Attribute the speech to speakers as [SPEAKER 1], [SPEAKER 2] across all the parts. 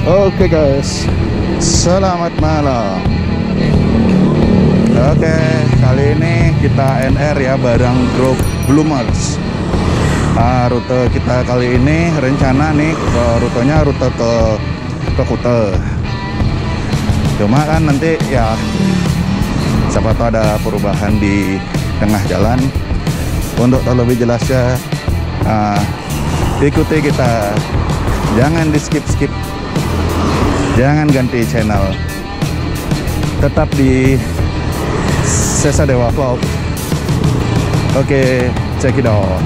[SPEAKER 1] Oke guys, selamat malam. Oke, kali ini kita NR ya bareng grup Bloomers. Rute kita kali ini rencana nih rutenya rute ke Kuta. Cuma kan nanti ya siapa tahu ada perubahan di tengah jalan. Untuk tahu lebih jelasnya, ikuti kita, jangan di skip. Jangan ganti channel, tetap di Sesa Dewa Vlog. Oke, check it out.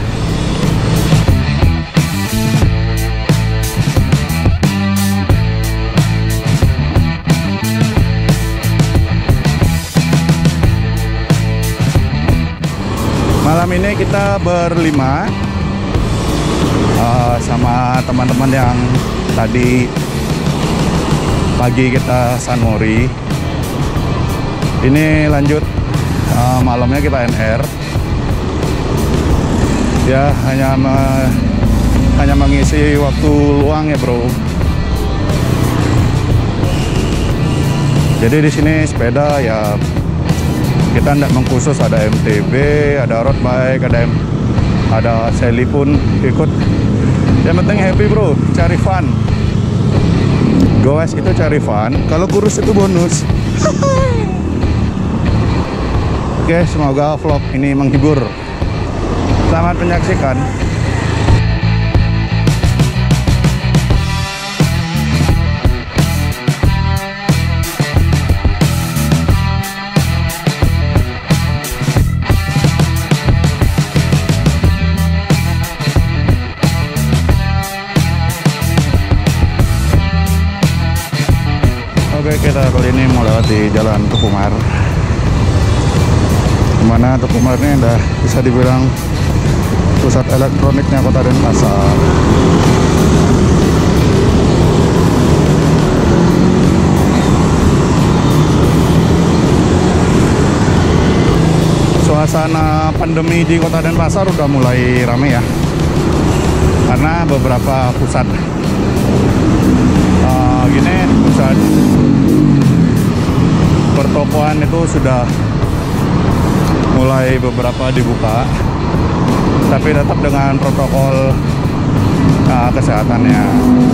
[SPEAKER 1] Malam ini kita berlima sama teman-teman yang tadi pagi kita San Mori. Ini lanjut malamnya kita NR. Ya hanya mengisi waktu luang ya bro. Jadi di sini sepeda ya kita tidak mengkhusus, ada MTB, ada road bike, ada Sally pun ikut. Yang penting happy bro, cari fun. Goes itu cari fun, kalau kurus itu bonus. Oke, semoga vlog ini menghibur. Selamat menyaksikan. Oke, kita kali ini mau lewat di Jalan Tukumar. Dimana Tukumar ini udah bisa dibilang pusat elektroniknya Kota Denpasar. Suasana pandemi di Kota Denpasar udah mulai rame ya, karena beberapa pusat pusat pertokoan itu sudah mulai beberapa dibuka, tapi tetap dengan protokol kesehatannya.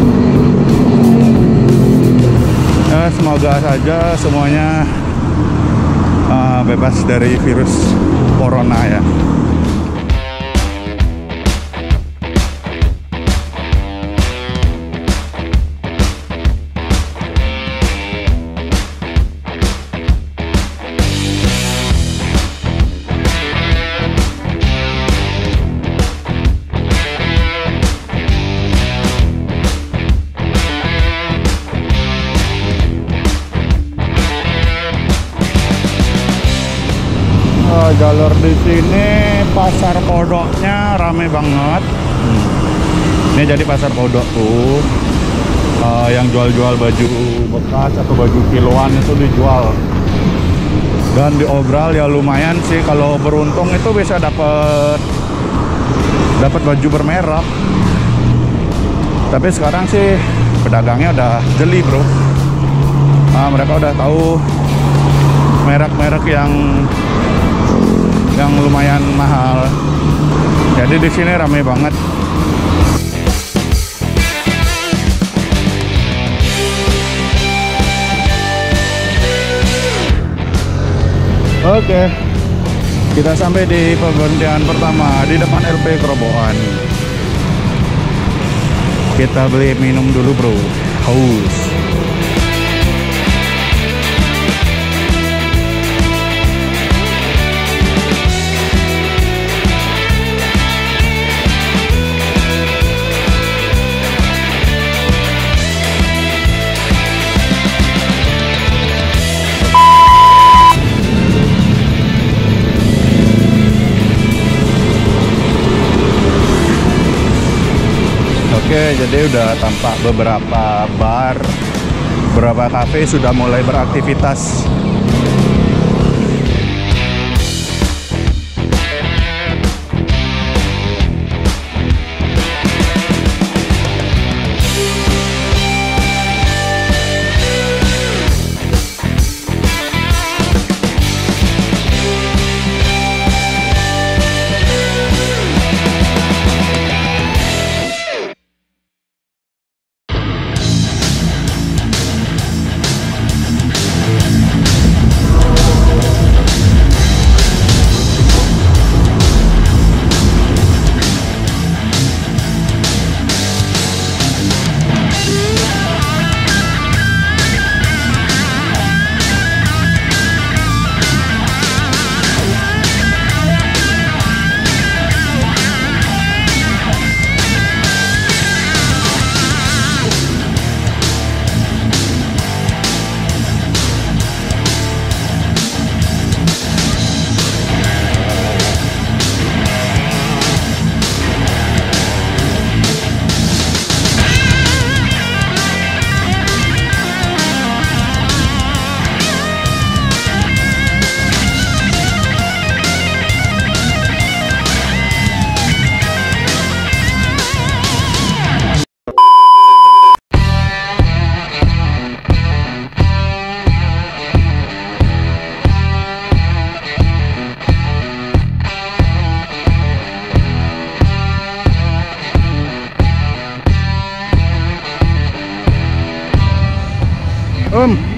[SPEAKER 1] Semoga saja semuanya bebas dari virus corona ya. Jalur di sini pasar kodoknya rame banget. Ini jadi pasar kodok tuh yang jual-jual baju bekas atau baju kiloan itu dijual dan diobral ya, lumayan sih. Kalau beruntung itu bisa dapat baju bermerek. Tapi sekarang sih pedagangnya udah jeli bro. Mereka udah tahu merek-merek yang lumayan mahal. Jadi di sini rame banget. Oke, kita sampai di pemberhentian pertama di depan LP Kerobokan. Kita beli minum dulu bro, haus. Oke, jadi udah tampak beberapa bar, beberapa kafe sudah mulai beraktivitas.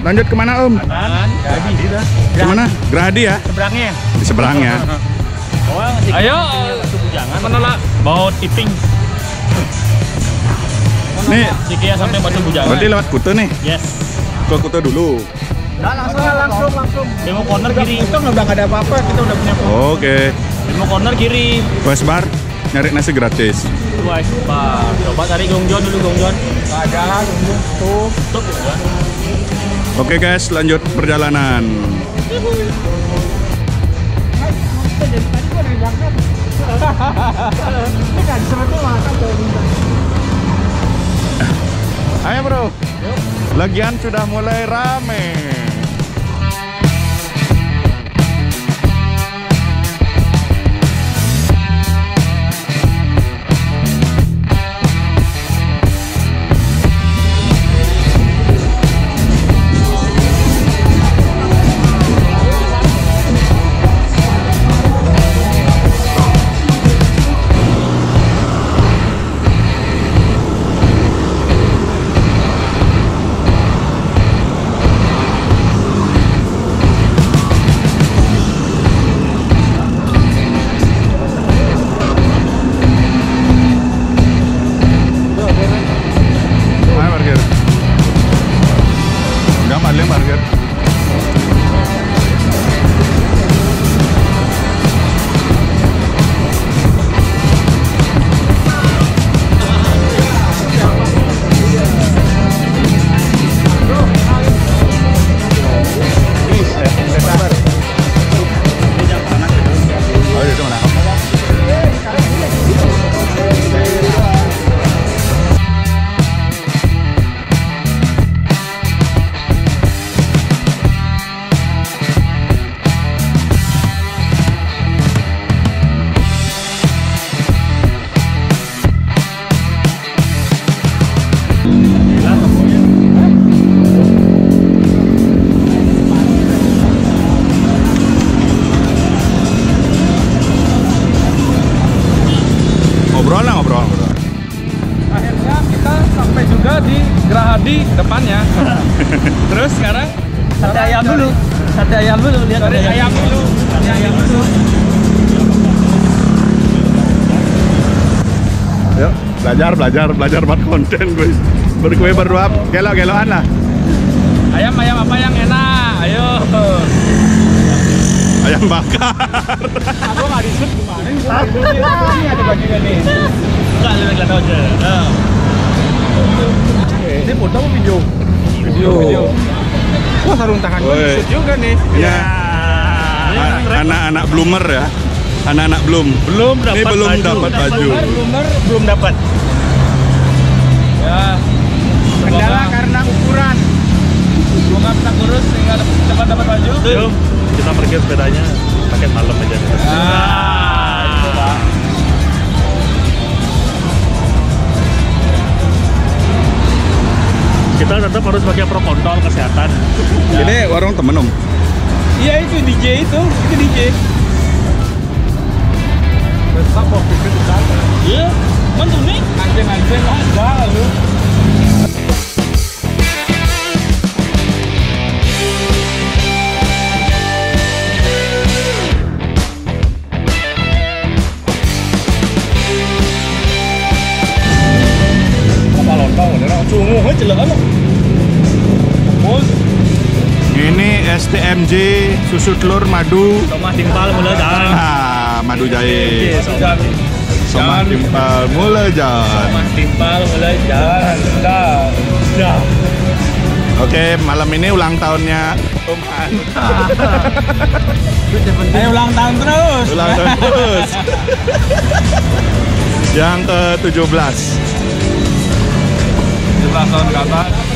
[SPEAKER 1] lanjut kemana Om?
[SPEAKER 2] Gradi dah.
[SPEAKER 1] Kemana? Gerahadi ya?
[SPEAKER 2] Seberangnya.
[SPEAKER 1] Di seberangnya.
[SPEAKER 2] Ayo, jangan menolak bawa tipping.
[SPEAKER 1] Nih,
[SPEAKER 2] Sikia sampai Batu Bujangan.
[SPEAKER 1] berarti lewat Kute nih.
[SPEAKER 2] Yes.
[SPEAKER 1] Ke Kute dulu.
[SPEAKER 2] Langsung. Demo corner kiri. Itu udah nggak ada apa-apa, kita udah punya.
[SPEAKER 1] Oke.
[SPEAKER 2] Demo corner kiri.
[SPEAKER 1] West Bar nyari nasi gratis.
[SPEAKER 2] Wise bar. Coba cari Gongjon dulu Gongjon. Ada Gongjon. Tuh Gongjon.
[SPEAKER 1] Oke guys, lanjut perjalanan. Ayo bro. Lagian sudah mulai rame. Ngobrol.
[SPEAKER 3] Akhirnya kita sampai juga di Gerahadi depannya. Terus sekarang
[SPEAKER 2] Sate ayam dulu. Lihat
[SPEAKER 3] cari ayam dulu.
[SPEAKER 1] Yuk, belajar buat konten guys. Berkue berdua, gelo-geloan lah.
[SPEAKER 3] Ayam apa yang enak? Ayo.
[SPEAKER 1] Ayam bakar.
[SPEAKER 3] Aku nggak disut gimana? Ini ada bagian nih.
[SPEAKER 2] Enggak, lihat aja.
[SPEAKER 3] Ini foto apa video? Video. Wah, sarung tangan gue
[SPEAKER 1] Woi.
[SPEAKER 3] disut juga nih.
[SPEAKER 1] Ya. Anak-anak bloomer ya. Anak-anak belum
[SPEAKER 2] Dapat
[SPEAKER 1] Ini belum
[SPEAKER 2] baju.
[SPEAKER 1] dapat baju.
[SPEAKER 2] Belum dapat.
[SPEAKER 3] Ya. Kendala karena ukuran. Gua nggak bisa kurus sehingga cepat dapat baju.
[SPEAKER 2] Yuk, kita parkir sepedanya pakai malam aja.
[SPEAKER 3] Itu Pak.
[SPEAKER 2] Kita tetap harus pakai protokol kesehatan.
[SPEAKER 1] Ini warung temen Om.
[SPEAKER 3] Iya itu DJ itu DJ. Besok mau pikir di sana.
[SPEAKER 2] Iya, mantu nih.
[SPEAKER 3] Anjing ada lu.
[SPEAKER 2] Cungu hết jelek lo.
[SPEAKER 1] Ini STMJ susu telur madu.
[SPEAKER 2] Somah timpal mulai jalan.
[SPEAKER 1] Madu jahe.
[SPEAKER 2] Somah
[SPEAKER 1] Somah timpal mulai jalan.
[SPEAKER 2] timpal mulai jalan. Dah.
[SPEAKER 1] Oke, malam ini ulang tahunnya Om An.
[SPEAKER 3] Ayo ulang tahun terus.
[SPEAKER 1] Ulang tahun terus. Yang ke-17.
[SPEAKER 3] 17 tahun ke atas.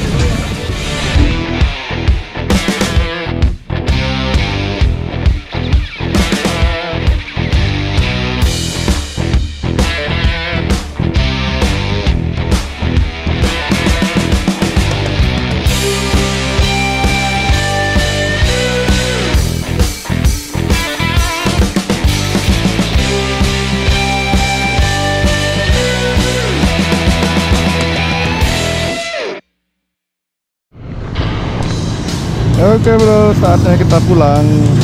[SPEAKER 1] Oke bro, saatnya kita pulang.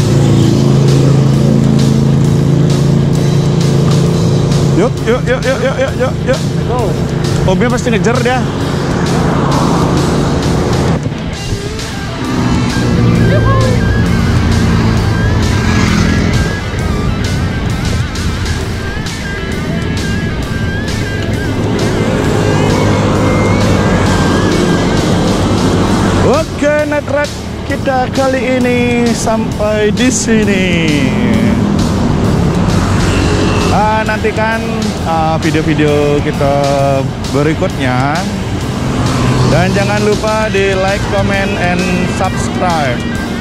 [SPEAKER 1] Yuk. Omnya pasti ngejar dia. Oke, netrak kita kali ini sampai di sini. Nantikan video-video kita berikutnya. Dan jangan lupa di like, comment, and subscribe.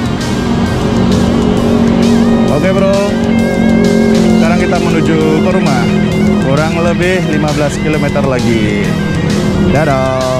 [SPEAKER 1] Oke bro, sekarang kita menuju ke rumah. Kurang lebih 15 km lagi. Dadah.